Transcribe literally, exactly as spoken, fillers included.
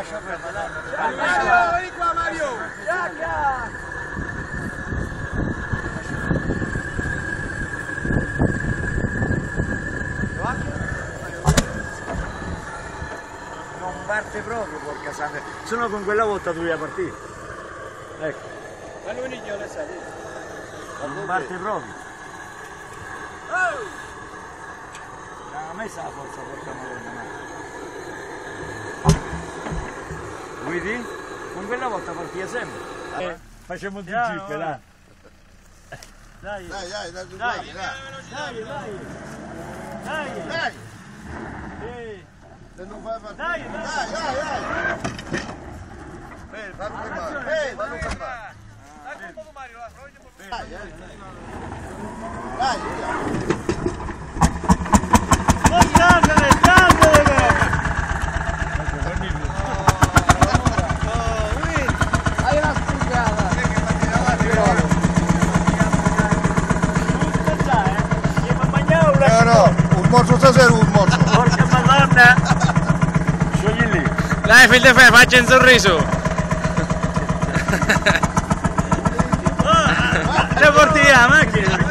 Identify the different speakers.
Speaker 1: Mario, vieni qua Mario! Giacca!
Speaker 2: Non parte proprio, porca sangue. Se no con quella volta doveva partire. Ecco.
Speaker 1: Ma lui non le sa,
Speaker 2: Non parte proprio. Oh! A me sa la forza, porca madonna. Vedi? Con quella volta partiva sempre. Eh, facciamo due gippe, là.
Speaker 1: Dai,
Speaker 3: Dai, dai, dai,
Speaker 1: dai,
Speaker 3: dai,
Speaker 1: dai, dai, dai,
Speaker 3: dai,
Speaker 1: eh,
Speaker 3: se non fai partire.
Speaker 1: dai, dai,
Speaker 3: Dai, dai, dai. Ehi, fallo fermare. Ehi, fallo fermare.
Speaker 1: dai un po' Mario, là, proviamo un po'.
Speaker 3: Dai, dai. Dai, via.
Speaker 1: Oh, grande, grande! Hai una spugata!
Speaker 3: No, no, un morso stasera un morso.
Speaker 2: Porca madonna! Sciogli lì.
Speaker 4: Dai, figlio di fe, faccia un sorriso!
Speaker 1: Le porti via la macchina!